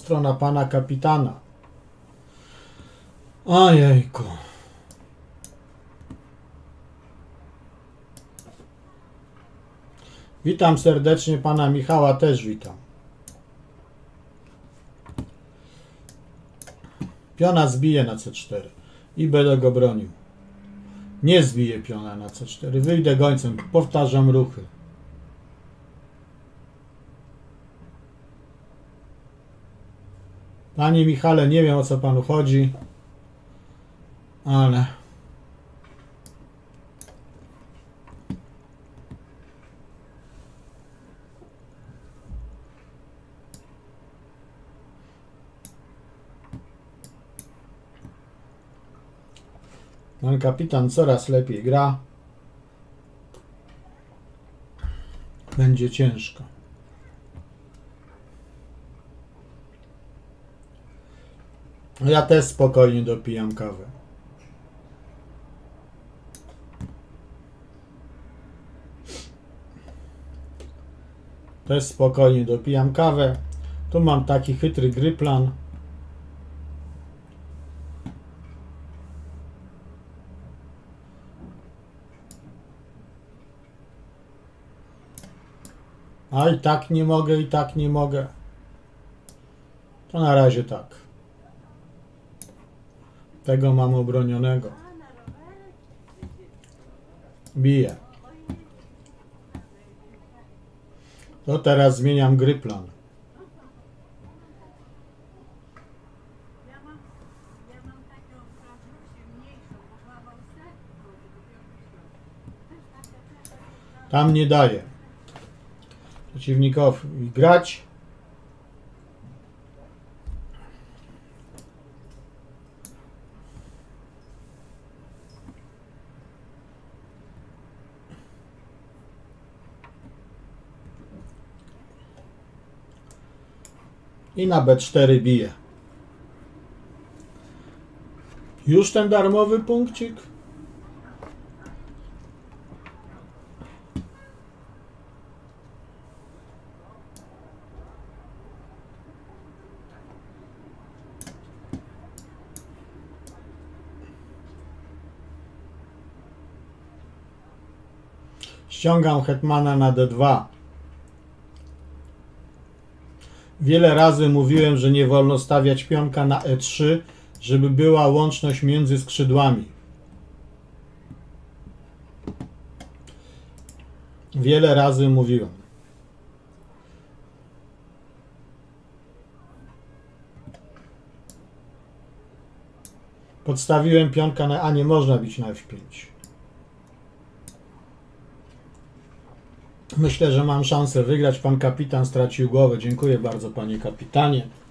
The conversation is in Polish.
ostro na pana kapitana. Ojejku. Witam serdecznie pana Michała, też witam. Piona zbije na C4 i będę go bronił. Nie zbiję piona na C4. Wyjdę gońcem, powtarzam ruchy. Panie Michale, nie wiem, o co panu chodzi, ale... Pan kapitan coraz lepiej gra. Będzie ciężko. Ja też spokojnie dopijam kawę. Też spokojnie dopijam kawę. Tu mam taki chytry gryplan. A i tak nie mogę, i tak nie mogę. To na razie tak. Tego mam obronionego. Bije. To teraz zmieniam gryplan. Tam nie daje przeciwnikowi grać. I na B4 bije. Już ten darmowy punkcik? Ściągam hetmana na D2. Wiele razy mówiłem, że nie wolno stawiać pionka na E3, żeby była łączność między skrzydłami. Wiele razy mówiłem. Podstawiłem pionka na A, nie można bić na F5. Myślę, że mam szansę wygrać. Pan kapitan stracił głowę. Dziękuję bardzo, panie kapitanie.